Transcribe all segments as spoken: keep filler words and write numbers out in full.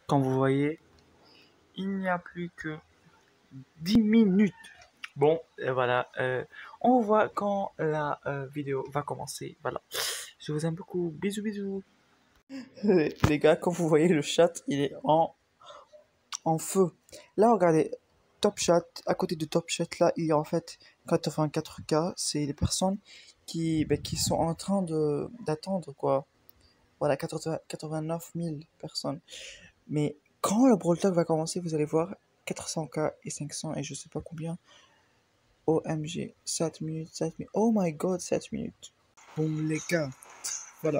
Comme vous voyez, il n'y a plus que dix minutes. Bon, et voilà, euh, on voit quand la euh, vidéo va commencer. Voilà, je vous aime beaucoup. Bisous, bisous. Les gars, comme vous voyez, le chat, il est en, en feu. Là, regardez, Top Chat, à côté de Top Chat, là, il y a en fait quatre-vingt-quatre K. C'est les personnes qui, ben, qui sont en train de d'attendre, quoi. Voilà, quatre-vingts quatre-vingt-neuf mille personnes. Mais quand le Brawl Talk va commencer, vous allez voir quatre cents K et cinq cents et je sais pas combien. O M G, sept minutes, sept minutes. Oh my god, sept minutes. Bon, les gars, voilà.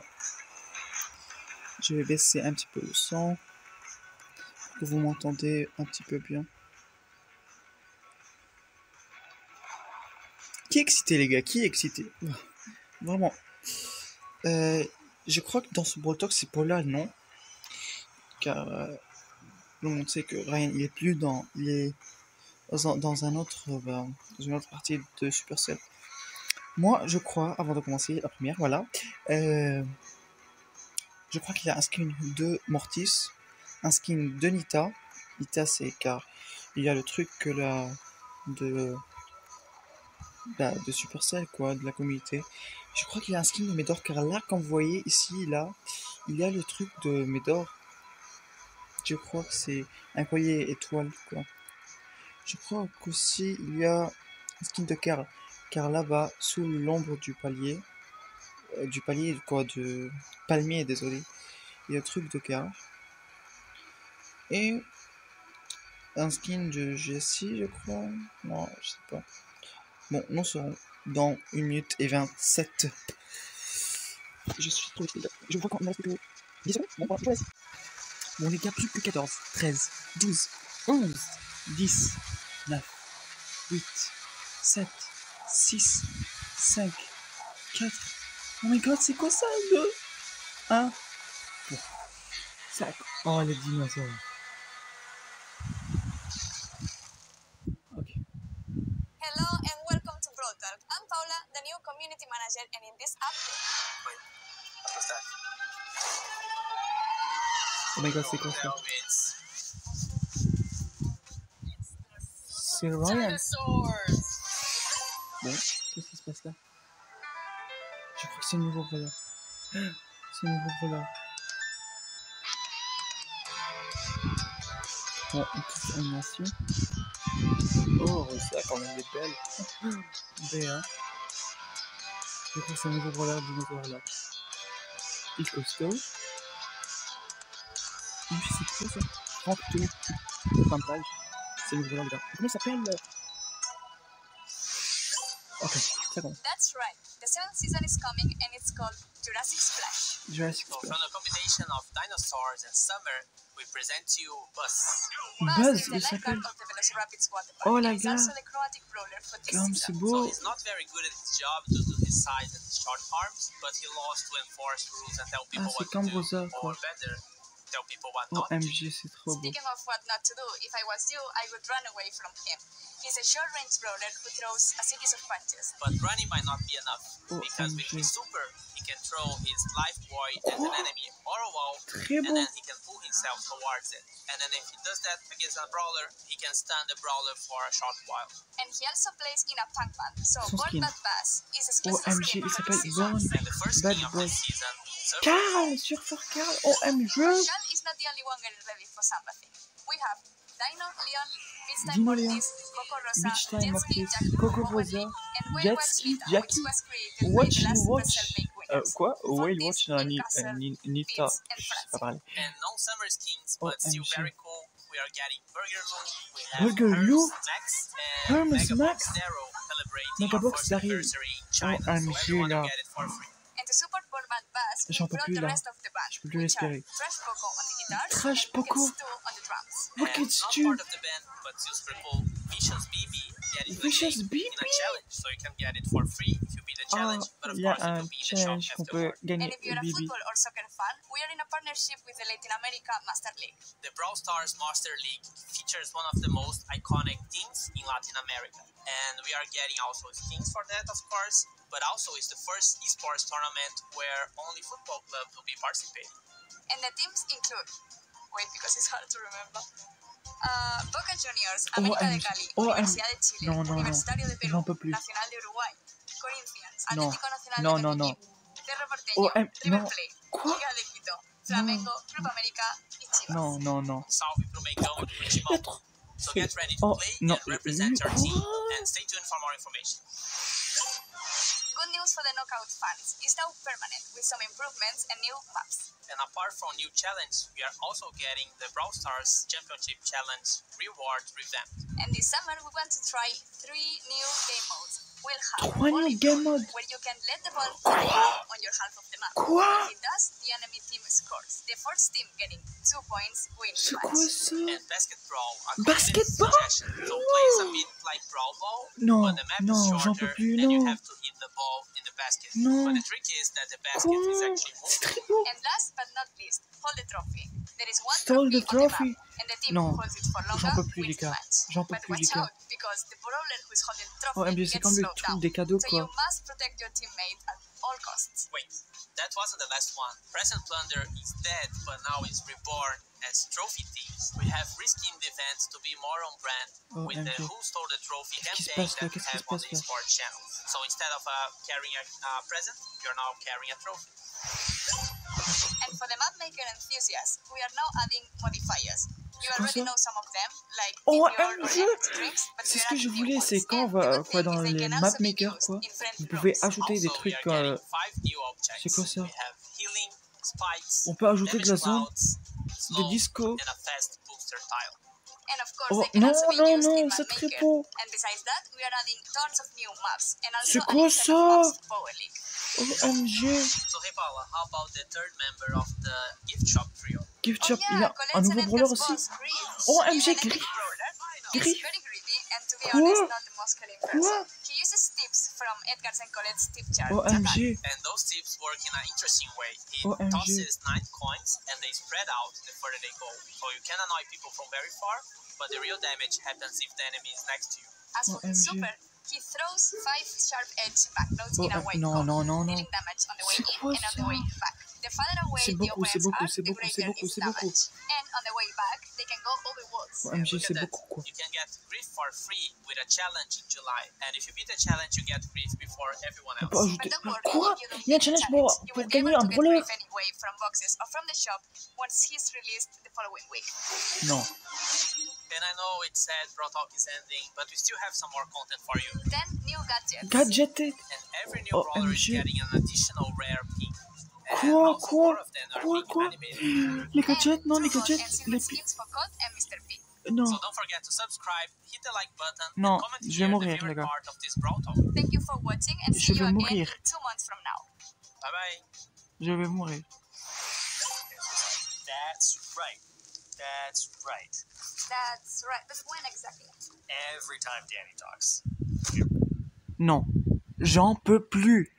Je vais baisser un petit peu le son pour que vous m'entendez un petit peu bien. Qui est excité, les gars? Qui est excité? Vraiment. Euh, je crois que dans ce Brawl Talk, c'est Paula, non? Car euh, le monde sait que Ryan, il est plus dans. Il est dans, dans un autre. Euh, bah, dans une autre partie de Supercell. Moi, je crois, avant de commencer la première, voilà. Euh, je crois qu'il y a un skin de Mortis, un skin de Nita. Nita, c'est car il y a le truc que la. de. Bah, de Supercell, quoi, de la communauté. Je crois qu'il y a un skin de Médor, car là, comme vous voyez, ici, là, il y a le truc de Médor. Je crois que c'est un collier étoile, quoi. Je crois qu'aussi, il y a un skin de Karl. Car là-bas, sous l'ombre du palier, euh, du palier, quoi, de palmier, désolé, il y a le truc de Karl. Et un skin de Jessie, je crois. Non, je sais pas. Bon, nous serons dans une minute et vingt-sept. Je suis trop excité. Je vois quand il me reste plus que dix secondes. Bon, voilà, je vous laisse. Bon, les gars, plus que quatorze, treize, douze, onze, dix, neuf, huit, sept, six, cinq, quatre. Oh my god, c'est quoi ça? deux, un, cinq. Oh, les dinosaures. Ok. Hello and welcome to Brawl Talk. I'm Paula, the new community manager, and in this update. Wait, what's that? Oh my god, c'est quoi ça? C'est Ryan. Bon, qu'est-ce qui se passe là? Je crois que c'est un nouveau voleur. C'est un nouveau voleur. Bon, une petite animation. Oh, ça quand même est belle. Béa. Je crois que c'est un nouveau voleur du nouveau là. Il est costaud. Mais c'est quoi ça? Franck Tour. Pantale. C'est le nouveau voleur, les gars. Comment il s'appelle? Ok, c'est bon. That's right. The seventh season is coming and it's called Jurassic Splash. Jurassic So Splash. from a combination of dinosaurs and summer, we present to you Buzz. Buzz, is the il s'appelle. lifeguard of the Velociraptor's water park. Oh, la He's gars. also the chromatic brawler for this Comme season. c'est So beau. he's not very good at his job due to his size and his short arms, but he loves to enforce rules and tell people Ah, c'est what to comme do, Rosa, or quoi. better, tell people what Oh, not to do. M G, c'est trop beau. Speaking of what not to do, if I was you, I would run away from him. He's a short-range brawler who throws a series of punches. But running might not be enough, Oh, because with M G. his super, he can throw his life buoy at an enemy or a wall, Très and beau. then he can pull himself towards it. And then if he does that against a brawler, he can stun the brawler for a short while. And he also plays in a punk band, so Son Born skin. Bad Bass is Oh, exclusive M G, skin il for s'appelle this Born season. And the first Bad king of Boy. this season, Surfer, Carl, surfeur Carl. Oh, M G. Carl is not the only one getting ready for something. We have Dino, Leon, Beach Time Dino, Leon, Mortis, Coco Rosa, Beach Time Jet Ski, Mortis, Jackie, Coco Owen Rosa, Lee, and Whale Jet Watch Ski, Nita, Jackie, which was created Watch by the and last Watch. Supercell Make Euh, winners. quoi? Whale Fortis, Watch and Ni- Castle, euh, Ni- Nita. Fitz, and Je sais pas Francie. parler. and no summer skins, Oh, but still M G. very cool. We are getting Burger Lou, we have Burger Hermes Lou? Max, and Hermes Megabox Max? Zero celebrating Megabox our first Daryl. anniversary in China, Oh, M so G, everyone là. will get it for free. And to support Born Bad Bass, we J'en peux brought plus, the là. rest of the band, Je peux plus which are respirer. Trash Poco on the guitars Trash and Poco? Wicked Stu on the drums. Wicked And not Stu. part of the band, but still triple Vicious B B get it Vicious in B B? a challenge, so you can get it for free if you beat the Ah, challenge, but of il y a course it un will be in the shop challenge qu'on peut afterward. And gagner if you're a au Bibi. football or soccer fan, we are in a partnership with the Latin America Master League. The Brawl Stars Master League features one of the most iconic teams in Latin America. And we are getting also skins for that, of course, but also it's the first esports tournament where only football clubs will be participating. And the teams include wait because it's hard to remember. Uh, Boca Juniors, Oh, América de M J. Cali, Oh, Universidad de Chile, non, non, non. Universitario de Perú, J'en peux plus. Nacional de Uruguay, Corinthians, Non. Atlético Nacional Non, de non, non. Medellín, Cerro Porteño, Oh, M- River non. Plate, Quoi? Liga de Quito, Flamengo, Club América y Chivas. Non, non, non. Salve pro Mengão e pro Timão. Être- So get ready to Oh, play non. and represent your team, Quoi? and stay tuned for more information. Good news for the knockout fans. It's now permanent with some improvements and new maps. And apart from new challenge, we are also getting the Brawl Stars Championship Challenge reward revamped. And this summer we want to try three new game modes. We'll have Trois new volleyball, game modes? where you can let the ball fly on your half of the map. Quoi? If it does, the enemy team scores. The first team getting two points wins C'est the quoi match. ça? And Basketball, a Basketball? suggestion. So plays a bit like Brawl Ball, Non, but the map non, is j'en peux shorter plus, and you non. have to hit the ball in the basket. Non. But the trick is that the basket is Quoi? actually C'est moving. très beau. And last but not least, hold the trophy. There is one Hold the trophy, on the trophy. map, and the team Non. who holds it for J'en longer peux plus, les wins the gars. match. J'en peux But plus, les watch gars. out, because the brawler who is holding the trophy Oh, M J, c'est gets comme le slowed truc down. des cadeaux, So quoi. you must protect your teammate at all costs. Wait, that wasn't the last one. Present Plunder is dead, but now is reborn as trophy teams. We have reskinned the events to be more on brand Oh, with the M J. Who Stole the Trophy Qu'est-ce qui se campaign passe là? that we Qu'est-ce qui have se on passe the là? eSport channel. So instead of uh, carrying a uh, present, you're now carrying a trophy. And for the map maker enthusiasts, we are now adding modifiers. You C'est quoi already ça? know some of them, like Oh, Meteor or M J! Energy Drinks, but C'est we ce are que je adding new voulais, ones. c'est quand on And the va good quoi thing dans is they les can map also be makers used quoi. in friendly Vous pouvez rooms. ajouter des Also, we trucs. are getting euh, five new objects. c'est quoi ça? We have healing, spikes, On peut ajouter de la damage zone, clouds, des slow, discos. and a fast booster tile. And of course, Oh they can non also be non used in non, Map c'est très Maker. beau. And besides that, we are adding tons of new maps and also C'est a quoi new set of ça? maps for Power League. Oh M J. So hey Paula, how about the third member of the gift shop trio? Gift Oh shop, il y yeah, a un Colette's nouveau and brawler Edgar's aussi. boss, Griff. Oh M He's J, an epic Griff. brawler. He's Griff. very greedy and to be Quoi? honest, not the most killing person. Quoi? He uses tips from Edgar's and Colette's tip jar. Oh to M attack. J. And those tips work in an interesting way. He Oh, M G. tosses nine coins and they spread out the further they go. So you can annoy people from very far, but the real damage happens if the enemy is next to you. As for Oh, his M G. super, he throws five sharp edge backloads Oh, in a M- wake non, call, non, non, non. dealing damage on the way C'est in quoi and on the ça? way back. The farther away C'est the beaucoup, c'est opponents beaucoup, are, c'est the beaucoup, c'est greater beaucoup, its c'est beaucoup. damage. And on the way back, they can go over walls. Oh M J, Look c'est at that. beaucoup quoi. You can get Griff for free with a challenge in July. And if you beat the challenge, you get Griff before everyone On peut else. ajouter. But don't worry, Quoi? if you don't Il y a un beat the challenge pour, challenge, you pour will be gagner able un to get brawler. Griff anyway from boxes or from the shop once he's released the following week. Non. And I know it said Pro Talk is ending, but we still have some more content for you. Then new gadgets. Gadgeted. And every new Oh, brawler is M G. getting an additional rare pin. And Quoi? also Quoi? more of them are Quoi? being Quoi? animated. Les gadgets? Non, les Two gold gadgets. and silver Les pi- skins for Code and Mister P. Non. So don't forget to subscribe, hit the like button, Non, and comment je vais here mourir, the favorite les gars. part of this Brawl Talk. Thank you for watching and Je see you vais again mourir. in two months from now. Bye bye. Je vais mourir. That's right. That's right. That's right. But when exactly? Every time Danny talks. Non. J'en peux plus.